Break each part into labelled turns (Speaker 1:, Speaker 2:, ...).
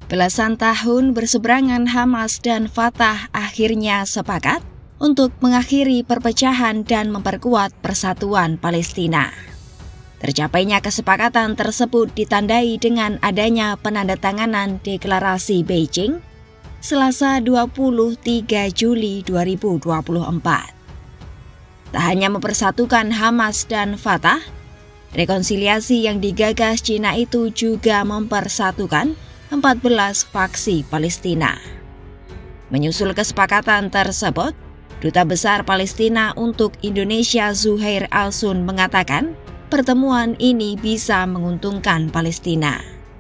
Speaker 1: Belasan tahun berseberangan, Hamas dan Fatah akhirnya sepakat untuk mengakhiri perpecahan dan memperkuat persatuan Palestina. Tercapainya kesepakatan tersebut ditandai dengan adanya penandatanganan Deklarasi Beijing Selasa 23 Juli 2024. Tak hanya mempersatukan Hamas dan Fatah, rekonsiliasi yang digagas Cina itu juga mempersatukan 14 faksi Palestina. Menyusul kesepakatan tersebut, Duta Besar Palestina untuk Indonesia Zuhair Al-Sun mengatakan pertemuan ini bisa menguntungkan Palestina.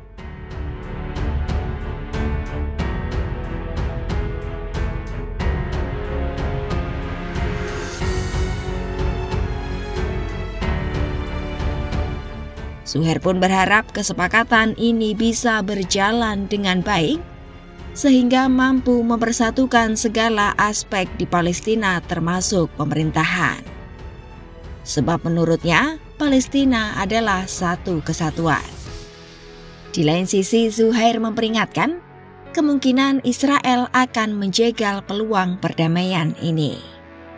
Speaker 1: Zuhair pun berharap kesepakatan ini bisa berjalan dengan baik, sehingga mampu mempersatukan segala aspek di Palestina termasuk pemerintahan. Sebab menurutnya, Palestina adalah satu kesatuan. Di lain sisi, Zuhair memperingatkan kemungkinan Israel akan menjegal peluang perdamaian ini.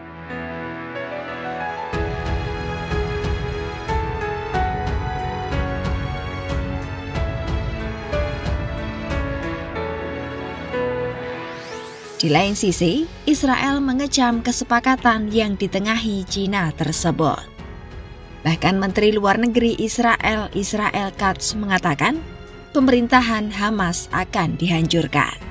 Speaker 1: Di lain sisi, Israel mengecam kesepakatan yang ditengahi Cina tersebut. Bahkan Menteri Luar Negeri Israel Katz mengatakan pemerintahan Hamas akan dihancurkan.